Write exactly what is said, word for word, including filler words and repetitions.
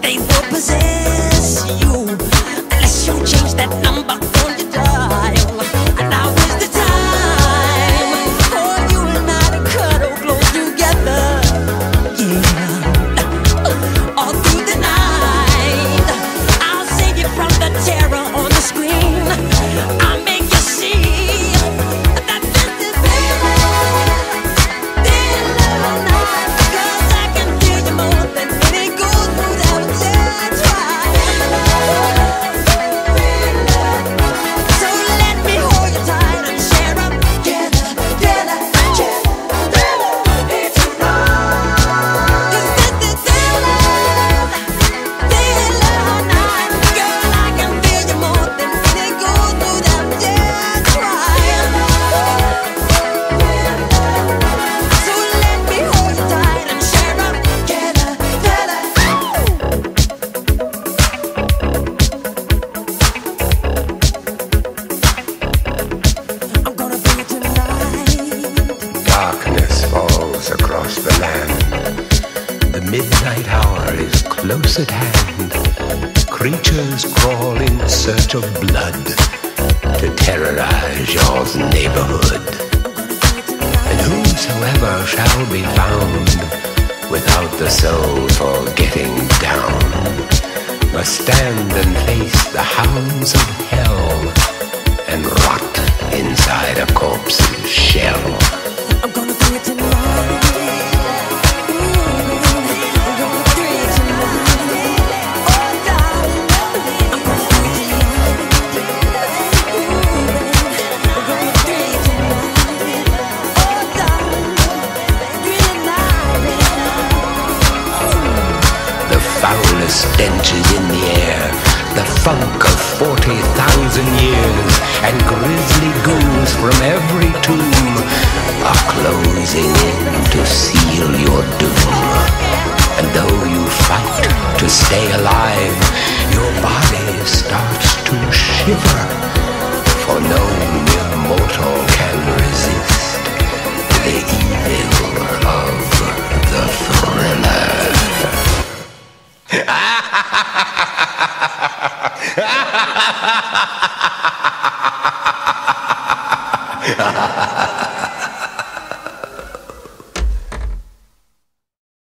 they will possess you unless you change that number on your dial. And now is the time for you and I to cuddle close together. Yeah, all through the night, I'll save you from the terror on the screen. I'll make you see that this is real love, real love night. 'Cause I can feel you more than any gold without your try. So let me hold you tight and share up together, together, together. It's right. 'Cause this is real love, real love night. Girl, I can feel you more than any gold without your try. So let me hold you tight and share up together, together. I'm gonna bring it tonight. Darkness falls across the land. The midnight hour is close at hand. Creatures crawl in search of blood to terrorize your neighborhood. And whosoever shall be found without the soul for getting down must stand and face the hounds of hell and rot inside a corpse's shell. I'm gonna bring it tonight. I'm gonna bring it tonight. Oh, darling, I'm gonna bring it tonight. I'm gonna bring it tonight. Oh, darling, bring it tonight. The foulest stench is in the air, the funk of forty thousand years, and grisly ghouls from every tomb are closing in to seal your doom. And though you fight to stay alive, your body starts to shiver, for no mere mortal can resist the evil of the thriller. Ha ha ha ha ha!